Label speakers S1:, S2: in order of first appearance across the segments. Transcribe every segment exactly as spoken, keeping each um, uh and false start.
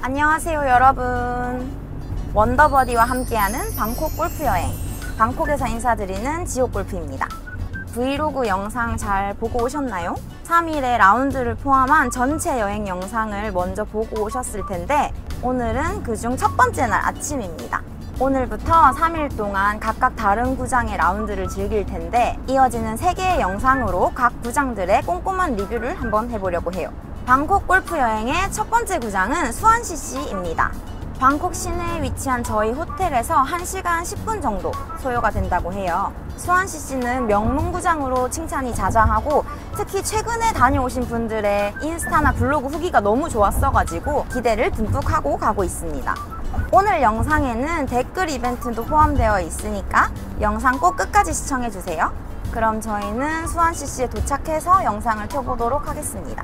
S1: 안녕하세요 여러분, 원더버디와 함께하는 방콕 골프여행, 방콕에서 인사드리는 지옥골프입니다. 브이로그 영상 잘 보고 오셨나요? 삼 일의 라운드를 포함한 전체 여행 영상을 먼저 보고 오셨을 텐데 오늘은 그중 첫 번째 날 아침입니다. 오늘부터 삼 일 동안 각각 다른 구장의 라운드를 즐길 텐데 이어지는 세 개의 영상으로 각 구장들의 꼼꼼한 리뷰를 한번 해보려고 해요. 방콕 골프 여행의 첫 번째 구장은 수완시시입니다. 방콕 시내에 위치한 저희 호텔에서 한 시간 십 분 정도 소요가 된다고 해요. 수완시시는 명문구장으로 칭찬이 자자하고 특히 최근에 다녀오신 분들의 인스타나 블로그 후기가 너무 좋았어가지고 기대를 듬뿍 하고 가고 있습니다. 오늘 영상에는 댓글 이벤트도 포함되어 있으니까 영상 꼭 끝까지 시청해주세요. 그럼 저희는 수완시시에 도착해서 영상을 켜보도록 하겠습니다.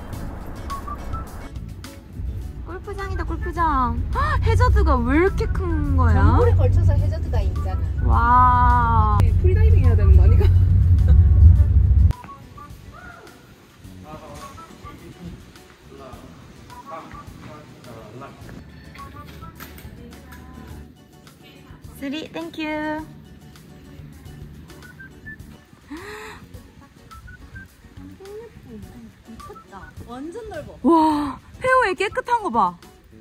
S1: 골프장이다, 골프장. 헉, 해저드가 왜 이렇게 큰 거야?
S2: 전골에 걸쳐서 해저드가 있잖아.
S1: 와.
S2: 프리다이빙 해야 되는 거 아니가?
S1: 쓰리, 땡큐.
S2: 미쳤다. 완전 넓어.
S1: 와, 페어웨이 깨끗한 거 봐.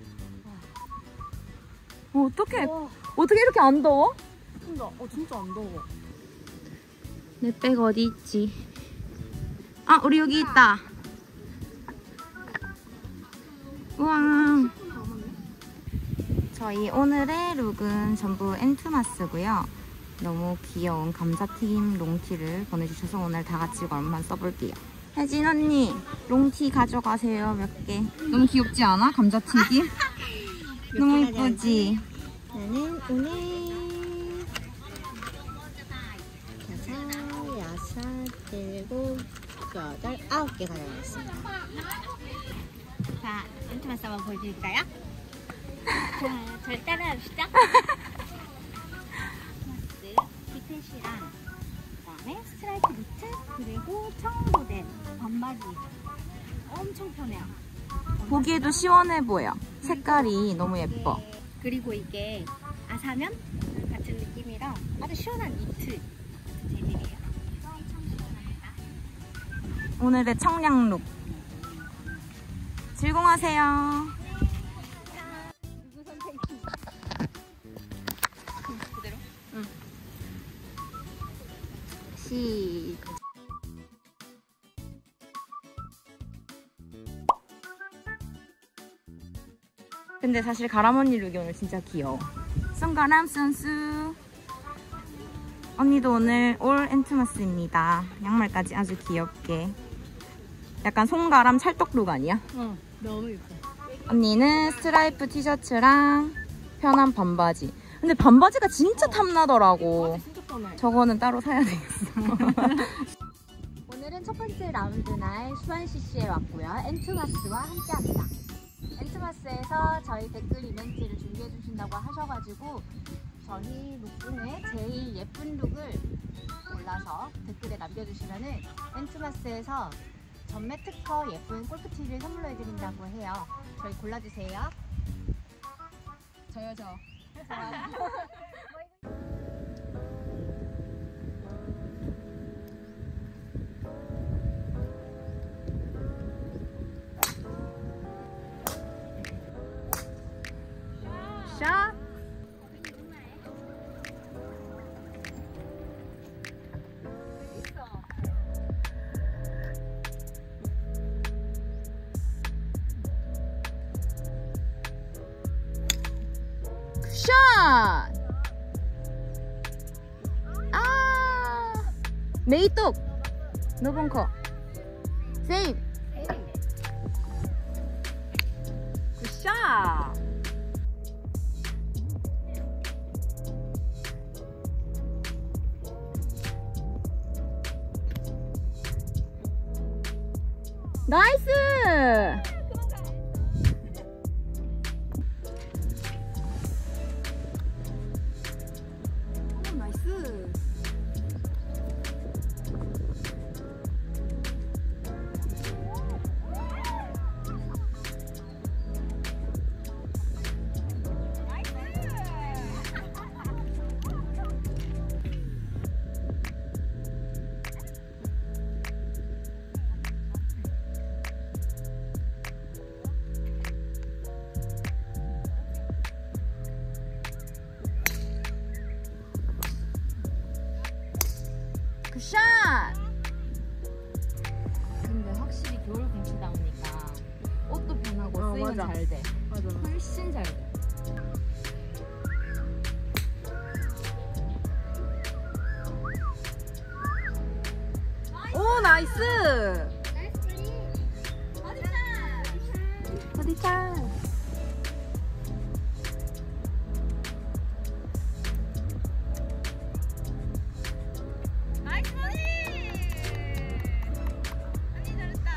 S1: 어, 어떡해.
S2: 와.
S1: 어떻게 이렇게 안 더워?
S2: 진짜, 어, 진짜 안 더워.
S1: 내 백 어디 있지? 아, 우리 여기 있다. 우와. 저희 오늘의 룩은 전부 엔투마스고요. 너무 귀여운 감자튀김 롱티를 보내주셔서 오늘 다 같이 얼만 써볼게요. 혜진 언니, 롱티 가져가세요, 몇 개. 너무 귀엽지 않아? 감자튀김? 너무 예쁘지?
S2: 나는 오늘 여섯, 여섯, 일곱, 여덟, 아홉 개 가져가겠습니다. 자, 엔트마스 한번 보여드릴까요? 자, 잘 따라합시다. 피켓이랑 그다음에 스트라이프 니트 그리고 청보된 반바지 엄청 편해요.
S1: 보기에도 시원해 보여. 색깔이 너무 예뻐.
S2: 그리고 이게 아사면 같은 느낌이라 아주 시원한 니트 재질이에요. 엄청 시원합니다.
S1: 오늘의 청량 룩. 즐공하세요.
S2: 누구 선택이? 응, 그대로?
S1: 응. 시. 근데 사실 가람 언니 룩이 오늘 진짜 귀여워. 송가람 선수. 언니도 오늘 올 엔트마스입니다. 양말까지 아주 귀엽게. 약간 송가람 찰떡 룩 아니야?
S2: 응, 너무 예뻐.
S1: 언니는 스트라이프 티셔츠랑 편한 반바지. 근데 반바지가 진짜 탐나더라고.
S2: 맞아, 진짜 편해.
S1: 저거는 따로 사야 되겠어.
S2: 오늘은 첫 번째 라운드 날 수완시시에 왔고요. 엔투마스와 함께합니다. 엔투마스에서 저희 댓글 이벤트를 준비해 주신다고 하셔가지고 저희 룩 중에 제일 예쁜 룩을 골라서 댓글에 남겨주시면은 엔투마스에서 전매 특허 예쁜 골프티를 선물로 해드린다고 해요. 저희 골라주세요. 저요, 저.
S1: 샷! 샷! 아! 메이똑! 노벙커. 세이브! 굿샷! 나이스!
S2: 오, 나이스. 스윙은
S3: 맞아.
S2: 잘 돼.
S3: 맞아.
S2: 훨씬 잘 돼.
S3: 오 나이스.
S2: 어디 짠.
S1: 나이스 버디! 언니 잘했다.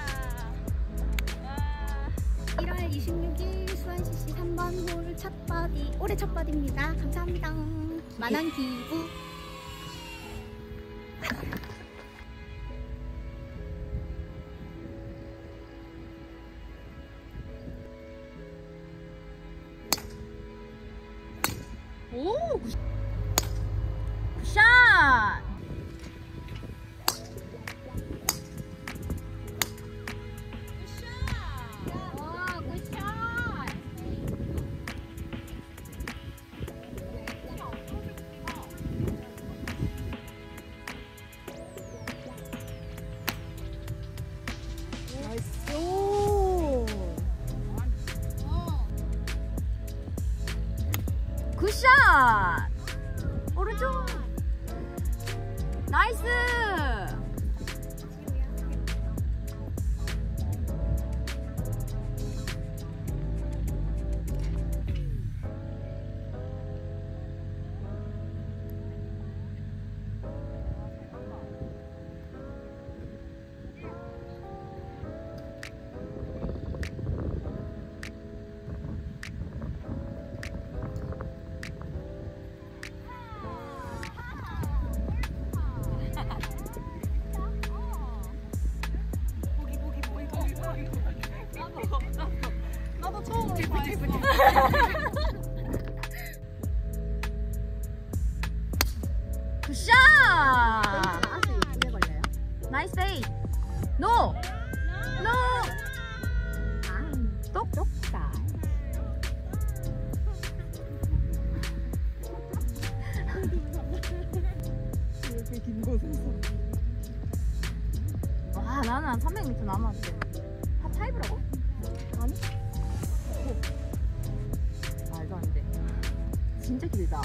S1: 와.
S4: 일월 이십육일 수원시시 삼 번 홀 첫 버디, 올해 첫 버디입니다. 감사합니다. 만원 기부.
S2: 오! 굿- 굿샷! 와, 굿샷!
S3: 나이스. 오.
S2: 굿샷! 오른쪽! 나이스!
S3: 나도 처음으로 봐했어.
S2: 굿샷!
S4: 오래 걸려요?
S2: 나이스 페이! 노! 노!
S4: 아,
S2: 똑똑다.
S3: 이렇게 긴 곳에서.
S2: 와, 나는 한 삼백 미터 남았대. 파 파이브라고? 아니? 오. 말도 안 돼. 진짜 길다.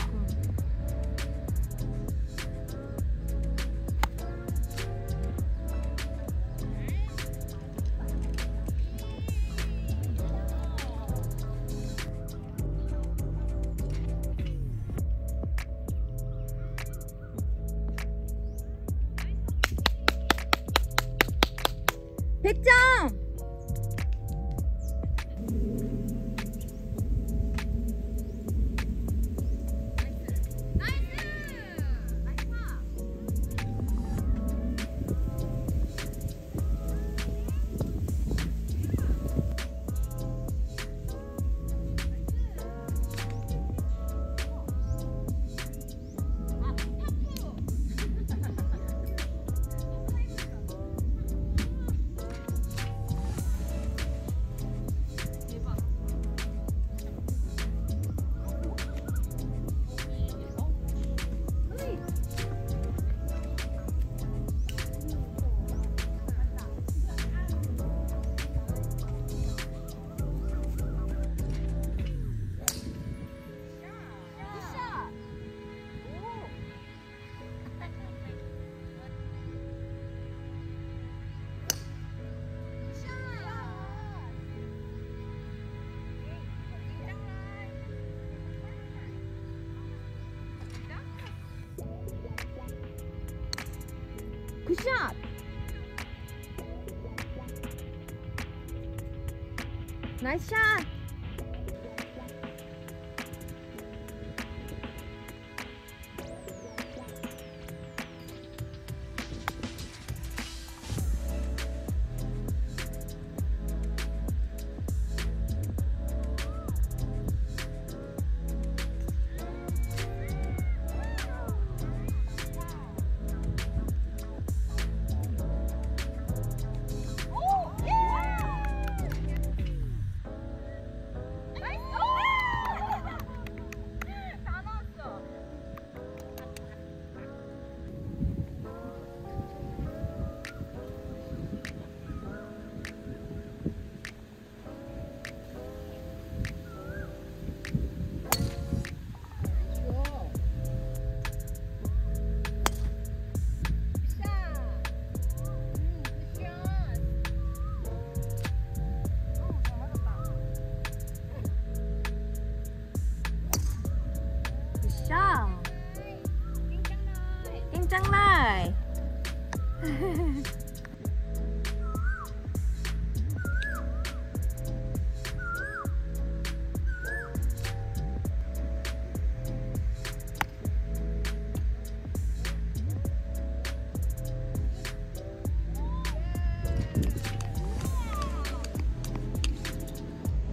S2: 백 점! 굿샷! 나이스 샷!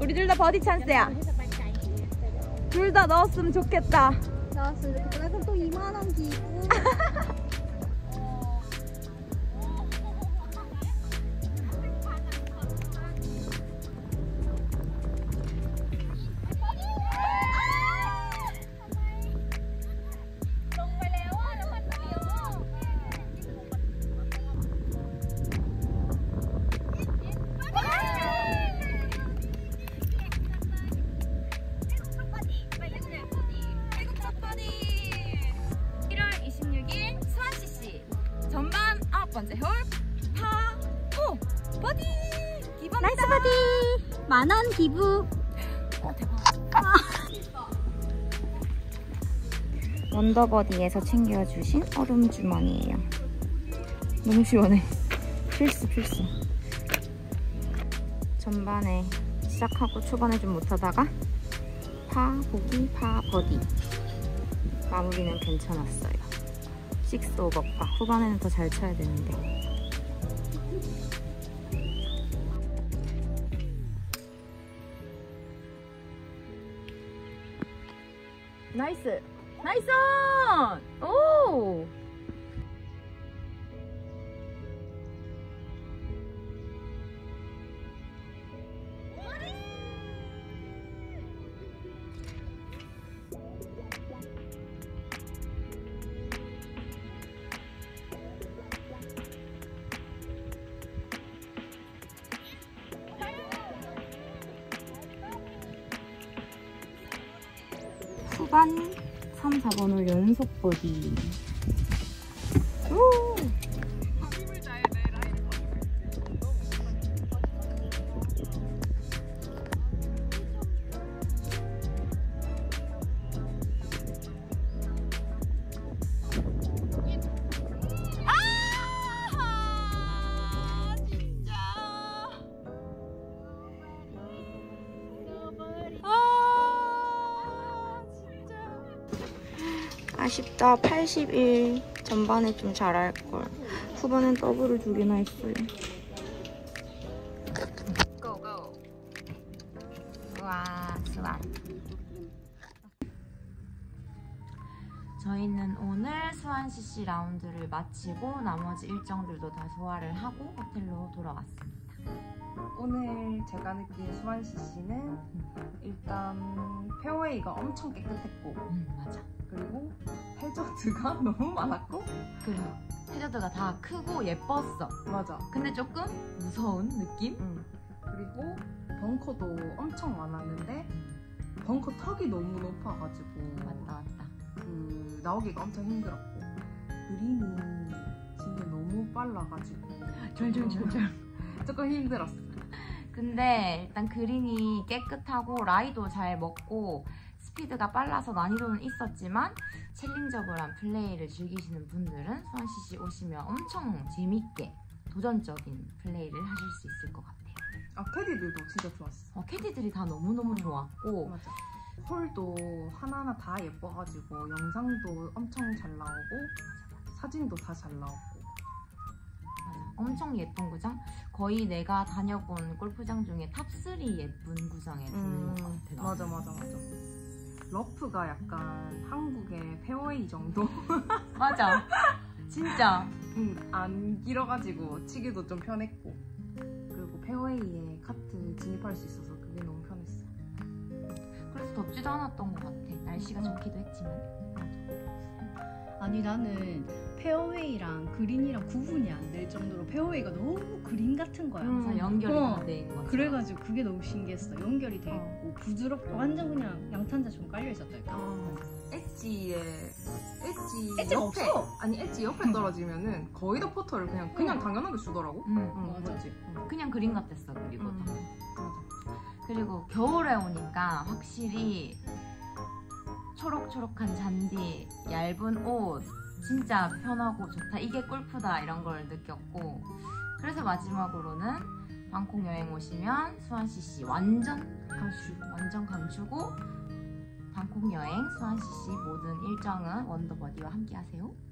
S1: 우리 둘 다 버디 찬스야. 둘 다 넣었으면 좋겠다.
S4: 나왔어요. 그래서 또 이만 원 기부.
S1: 일월 이십육일 수완씨씨 전반 아홉 번째 홀 파포 버디 기본
S4: 나이스 버디. 만 원 기부.
S1: 어, 대박. 원더버디에서 챙겨주신 얼음 주머니예요. 너무 시원해. 필수 필수. 전반에 시작하고 초반에 좀 못하다가 파 보기 파 버디 마무리는 괜찮았어요. 식스 오버파. 후반에는 더 잘 쳐야 되는데. 나이스! 나이스! 오! 후반 삼, 사 번 홀 연속 버디. 오! 아! 진짜. 아! 아쉽다. 팔십일. 전반에 좀 잘할걸. 후반엔 더블을 두 개나 했어요. 고고. 우와, 수완. 저희는 오늘 수완씨씨 라운드를 마치고 나머지 일정들도 다 소화를 하고 호텔로 돌아왔습니다.
S3: 오늘 제가 느낀 수완씨씨는 일단 페어웨이가 엄청 깨끗했고
S1: 음, 맞아.
S3: 그리고 해저드가 너무 많았고
S1: 그래. 해저드가 다 크고 예뻤어.
S3: 맞아.
S1: 근데 조금 무서운 느낌?
S3: 응. 그리고 벙커도 엄청 많았는데 벙커 턱이 너무 높아가지고
S1: 맞다, 맞다.
S3: 그 나오기가 엄청 힘들었고 그린이 진짜 너무 빨라가지고
S1: 절절절절.
S3: 조금 힘들었어.
S1: 근데 일단 그린이 깨끗하고 라이도 잘 먹고 스피드가 빨라서 난이도는 있었지만 챌린저블한 플레이를 즐기시는 분들은 수완씨씨 오시면 엄청 재밌게 도전적인 플레이를 하실 수 있을 것 같아요.
S3: 아 캐디들도 진짜 좋았어.
S1: 어, 캐디들이 다 너무너무 좋았고
S3: 맞아. 홀도 하나하나 다 예뻐가지고 영상도 엄청 잘 나오고 사진도 다 잘 나오고
S1: 맞아. 엄청 예쁜 구장? 거의 내가 다녀본 골프장 중에 탑삼 예쁜 구장에 드는 것 같아. 나는.
S3: 맞아 맞아 맞아. 러프가 약간 한국의 페어웨이 정도?
S1: 맞아. 진짜.
S3: 응, 안 길어가지고 치기도 좀 편했고 그리고 페어웨이에 카트 진입할 수 있어서 그게 너무 편했어.
S1: 그래서 덥지도 않았던 것 같아. 날씨가 좋기도 했지만.
S5: 아니 나는 페어웨이랑 그린이랑 구분이 안 될 정도로 페어웨이가 너무 그린 같은 거야.
S3: 음.
S1: 그래서 연결이
S5: 어.
S1: 다 돼 있는 거지.
S5: 그래가지고 그게 너무 신기했어. 연결이 돼 있고 부드럽고 완전 그냥 양탄자처럼 깔려 있었다니까.
S3: 어, 엣지에 엣지
S5: 엣지가
S3: 옆에
S5: 없어.
S3: 아니 엣지 옆에 떨어지면은 거의 다 퍼터를 그냥 그냥 당연하게 주더라고.
S1: 응.
S3: 응,
S5: 맞아.
S3: 맞지? 응.
S1: 그냥 그린 같았어. 그리고
S3: 음.
S1: 더.
S3: 맞아.
S1: 그리고 겨울에 오니까 확실히 초록초록한 잔디, 얇은 옷 진짜 편하고 좋다. 이게 골프다 이런 걸 느꼈고 그래서 마지막으로는 방콕 여행 오시면 수완씨씨 완전 강추, 완전 강추고 방콕 여행 수완씨씨 모든 일정은 원더버디와 함께 하세요.